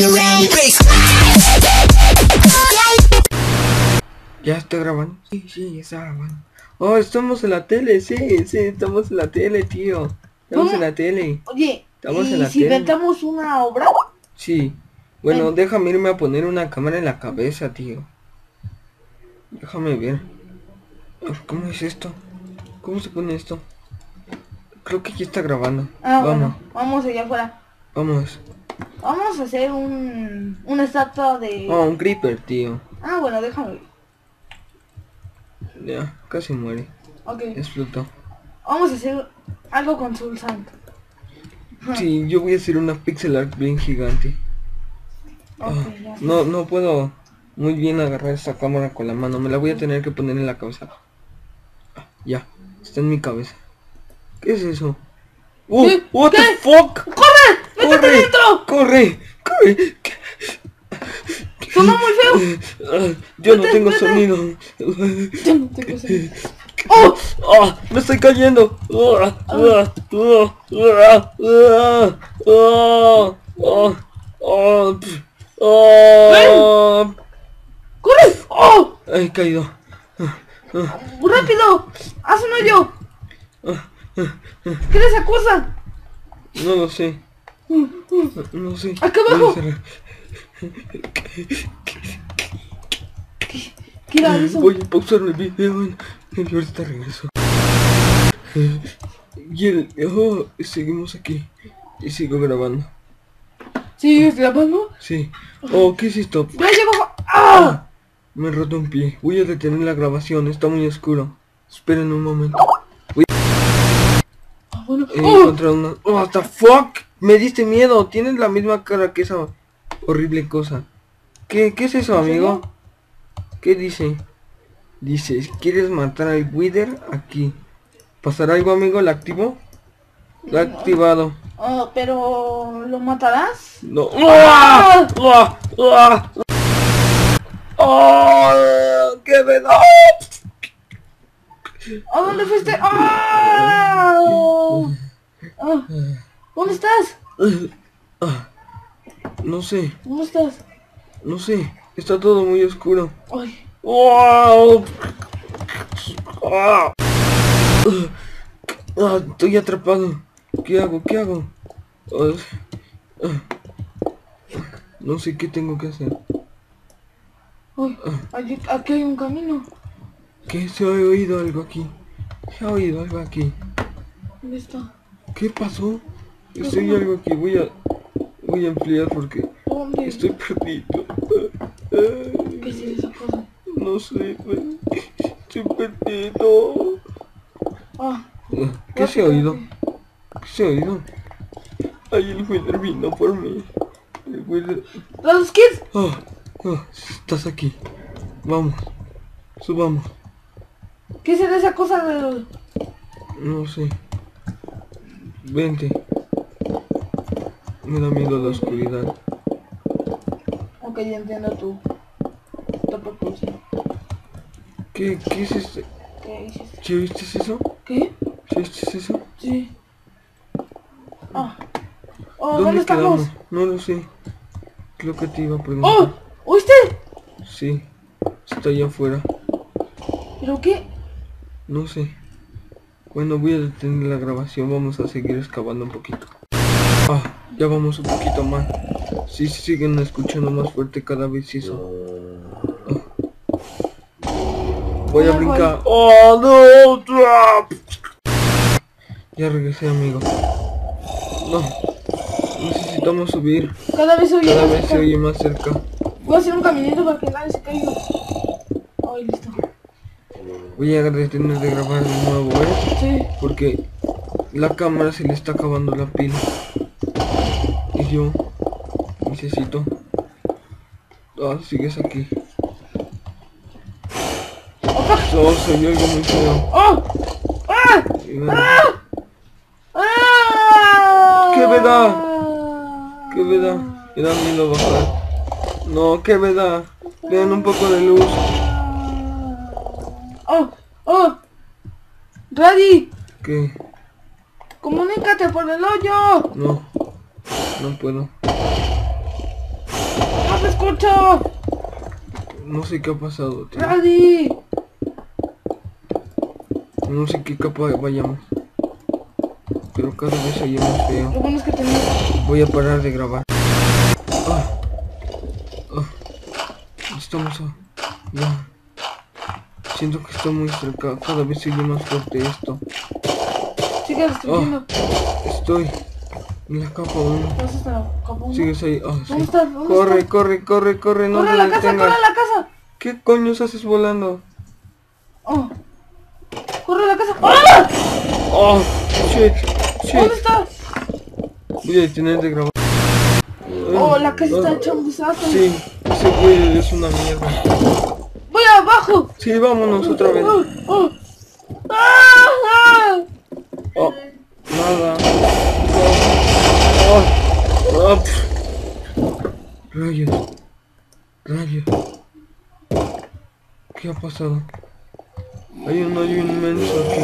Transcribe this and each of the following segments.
¿Ya está grabando? Sí, sí, está grabando. Oh, estamos en la tele, sí, estamos en la tele, tío. Estamos en la tele. Oye, Estamos en ¿y la si tele. inventamos una obra? Sí. Bueno, Ven. déjame irme a poner una cámara en la cabeza, tío. Déjame ver. ¿Cómo es esto? ¿Cómo se pone esto? Creo que ya está grabando. Ah, Vamos, bueno, vamos allá afuera. vamos. Vamos a hacer una estatua Oh, de... un creeper, tío. Ah, bueno, déjame ver. Ya, casi muere. Ok. Explotó. Vamos a hacer algo con Soul Sand. Sí, yo voy a hacer una pixel art bien gigante. Ok, ya está. No puedo muy bien agarrar esta cámara con la mano. Me la voy a tener que poner en la cabeza. Ya, está en mi cabeza. ¿Qué es eso? ¿Qué? What ¿Qué? the fuck? ¡Corre! ¡Métete ¡Corre! dentro! ¡Corre! ¡Corre! ¡Sonó muy feo! Yo no Vete, tengo vete. sonido. Yo no tengo sonido. ¡Oh! ¡Me estoy cayendo! ¡Corre! ¡Oh! He caído. ¡Rápido! ¡Haz un hoyo! ¿Qué es esa cosa? No lo sé. No sé. ¡Acá Voy a abajo! cerrar. ¿Qué era eso? Voy a pausar el video y ahorita regreso. Seguimos aquí. Y sigo grabando. ¿Sigues grabando? Sí. Oh, ¿qué es esto? ¡Ya llegó! ¡Ah! Me he roto un pie. Voy a detener la grabación. Está muy oscuro. Esperen un momento. Bueno. He encontrado una... What the fuck? Me diste miedo. Tienes la misma cara que esa horrible cosa. ¿Qué es eso, amigo? ¿Qué dice? Dice, ¿quieres matar al Wither? Aquí. ¿Pasará algo, amigo? ¿La activo? La he activado. Pero... ¿lo matarás? No. ¡Ah! ¡Qué me da! ¿A dónde fuiste? ¡Ah! ¿Dónde estás? No sé, ¿Dónde estás? no sé. Está todo muy oscuro. Ay. Estoy atrapado. ¿Qué hago? ¿Qué hago? No sé qué tengo que hacer. Ay, aquí hay un camino. ¿Qué? Se ha oído algo aquí. Se ha oído algo aquí. ¿Dónde está? ¿Qué pasó? Estoy algo aquí. Voy a ampliar porque ¿Dónde? estoy perdido. ¿Qué es esa cosa? No sé, estoy perdido. ¿Qué se ha oído? ¿Qué se ha oído? Ay, el Wither vino por mí. El Wither... ¡Los kids! Estás aquí. Vamos. Subamos. ¿Qué será esa cosa de los... No sé. Vente. Me da miedo la oscuridad. Ok, ya entiendo tu propósito. ¿Qué es este? ¿Qué hiciste? ¿Sí viste eso? ¿Qué? ¿Sí viste eso? Sí. ¿Dónde estamos? quedamos? No lo sé. Creo que te iba a ¡Oh! preguntar. ¿Oíste? Sí. Está allá afuera. ¿Pero qué? No sé. Bueno, voy a detener la grabación. Vamos a seguir excavando un poquito. Ya vamos un poquito más. Sí, siguen escuchando más fuerte cada vez eso. Voy a brincar. ¡Oh, no! ¡Trap! Ya regresé, amigo. No. Necesitamos subir. Cada vez se oye más cerca. Voy a hacer un caminito para que nadie se caiga. Ay, listo. Voy a detener de grabar de nuevo, Sí. Porque la cámara se le está acabando la pila. Y yo necesito... sigues aquí. Se oye algo muy feo. ¿Qué me da? ¿Qué me da? Me da miedo bajar. No, ¿qué me da? Vean un poco de luz. Ready. ¿Qué? Comunícate por el hoyo. No puedo. No sé qué ha pasado, tío. Freddy. No sé qué capa vayamos. Pero cada vez hay más feo. Lo bueno es que tenemos... Voy a parar de grabar. Estamos a... Ya. Siento que está muy cerca. Cada vez sigue más fuerte esto. Sigue destruyendo. Estoy en la capa 1. ¿Vas hasta la capa 1? Sigues ahí. ¿Dónde Sí. está? ¿Dónde Corre, está? corre, corre, corre. No ¡Corre te a la casa! detengas. ¡Corre a la casa! ¿Qué coños haces volando? Oh. ¡Corre a la casa! ¡Ah! Oh, shit, shit. ¿Dónde está? Voy a detener de grabar. Oh, la casa está hecha un desastre. Sí, ese güey es una mierda. ¡Voy abajo! Sí, vámonos otra vez. ¡Ah! Oh, nada. Rayos. Rayos. ¿Qué ha pasado? Hay un hoyo inmenso aquí.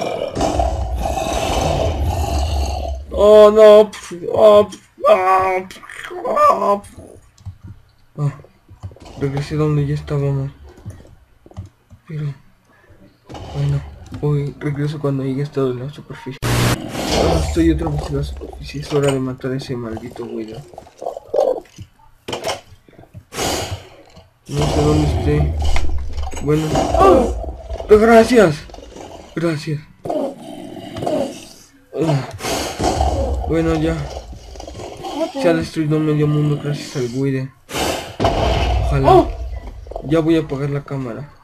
Oh, no. Regresé donde ya estábamos. Pero... Bueno, hoy regreso cuando haya estado en la superficie. Estoy otra vez en la superficie. Es hora de matar a ese maldito güey. No sé dónde esté. Bueno. Gracias. Gracias. Bueno, ya. Se ha destruido medio mundo gracias al Guide. Ojalá. Ya voy a apagar la cámara.